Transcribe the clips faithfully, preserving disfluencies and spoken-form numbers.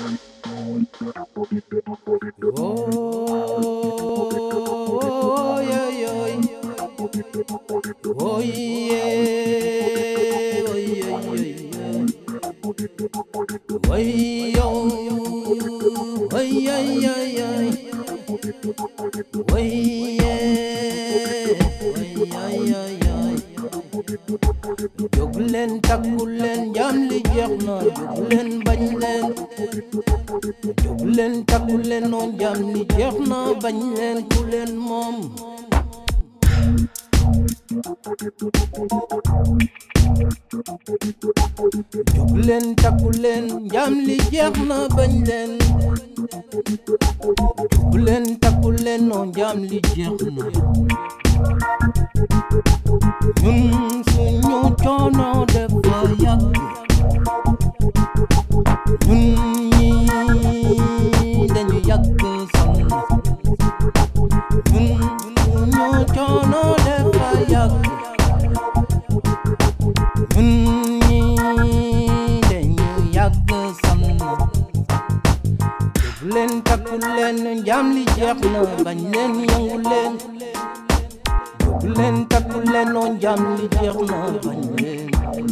Oh, yeah, yeah. Oh, yeah. Oh, yeah, yeah. Oh, yo. Oh, yeah, yeah, yeah. Oh, yeah. Oh, yeah, yeah, yeah. Jóg leen takku leen jam li jeex na, jóg leen bañ leen. Jóg leen takku leen noon jam li jeex na, bañ leen ku leen moom. Jóg leen takku leen jam li jeex na, bañ leen. Jóg leen takku leen noon jam li jeex na. Ñun suñu coono dafa yàgg, ñun ñi dañu yàgg sonn. Ñun suñu coono dafa yàgg, ñun ñi dañu yàgg sonn. Jóg leen takku leen jam li jeex na, bañ leen yëngu leen. Jóg leen takku leen noon jam li jeex na, bañ leen.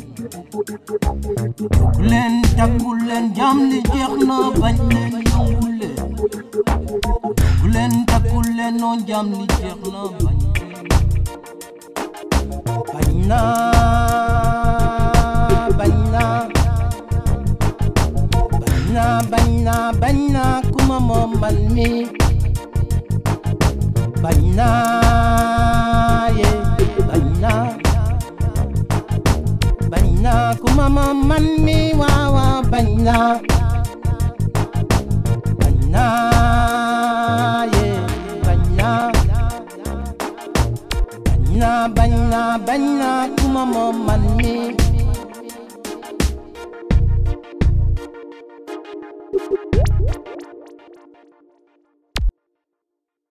Jóg leen takku leen jam li jeex na, bañ leen yëngu leen. Jóg leen takku leen noon jam li jeex na, bañ leen. Bañ naa bañ naa bañ naa bañ naa bañ naa ku ma moom man mi. Bañ naa ye bañ naa bañ naa ku ma moom man mi, waaw waaw bañ naa. Bañ naa ye bañ naa bañ naa bañ naa bañ naa ku ma moom man mi.